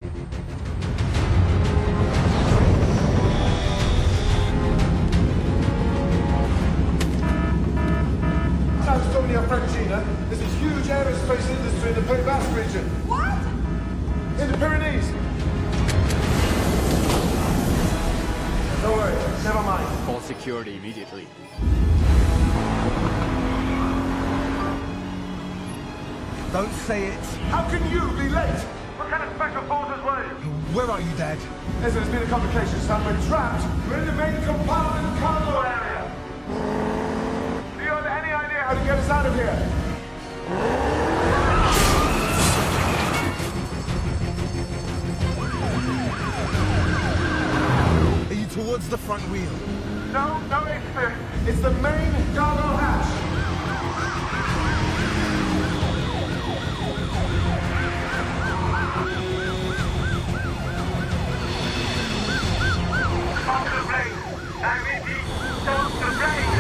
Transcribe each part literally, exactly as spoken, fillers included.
Antonio Francina, there's a huge aerospace industry in the Pays Basque region. What? In the Pyrenees. Don't worry, never mind. Call security immediately. Don't say it. How can you be late? What kind of special forces were you? Where are you, Dad? Listen, there's been a complication, son. We're trapped. We're in the main compartment cargo area. Do you have any idea how to get us out of here? Are you towards the front wheel? No, no, it's the, it's the main cargo hatch. Stop the blade! I repeat, stop the blade!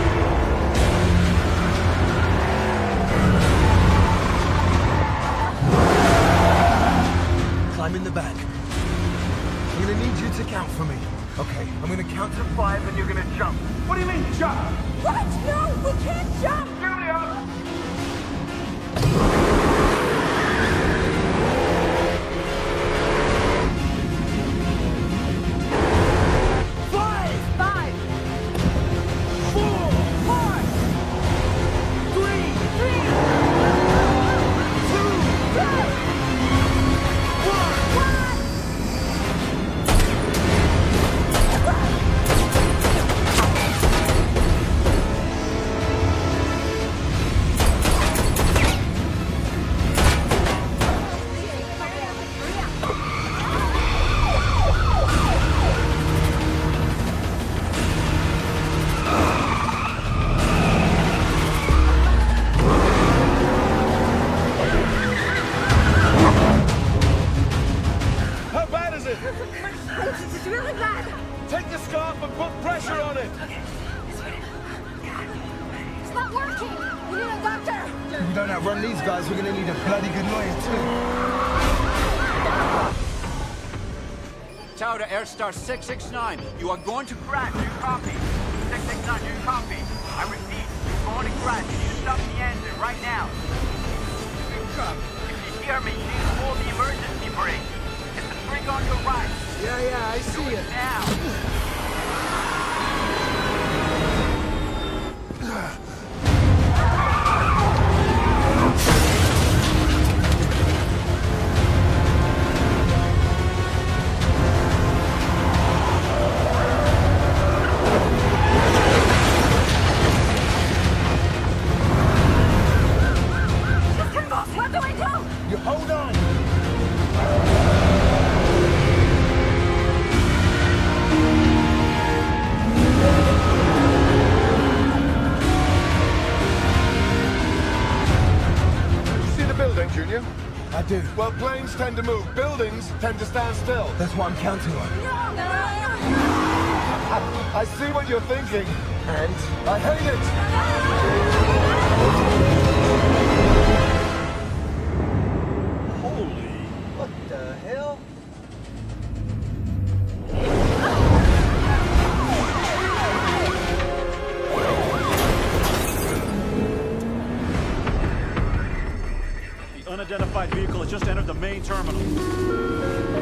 Climb in the back. I'm gonna need you to count for me. Okay, I'm gonna count to five and you're gonna jump. What do you mean, jump? What? No, we can't jump! Julia! Five! Five! Four! Four! Three! Three! Two! Two! One! One! How bad is it? It's it's really bad! Take the scarf and put pressure on it. It's not working! We need a doctor! If we don't outrun these guys, we're gonna need a bloody good lawyer too. Tower to Airstar six six nine. You are going to crash. You copy. six six nine, you copy. I repeat, you're going to crash. You need to stop the engine right now. If you hear me, you need to pull the emergency brake. It's the spring on your right. Yeah, yeah, I see it. Now. What do I do? You hold on. See the building, Junior? I do. Well, planes tend to move. Buildings tend to stand still. That's what I'm counting on. No, no, no! I see what you're thinking, and I hate it. Holy... What the hell? The unidentified vehicle has just entered the main terminal.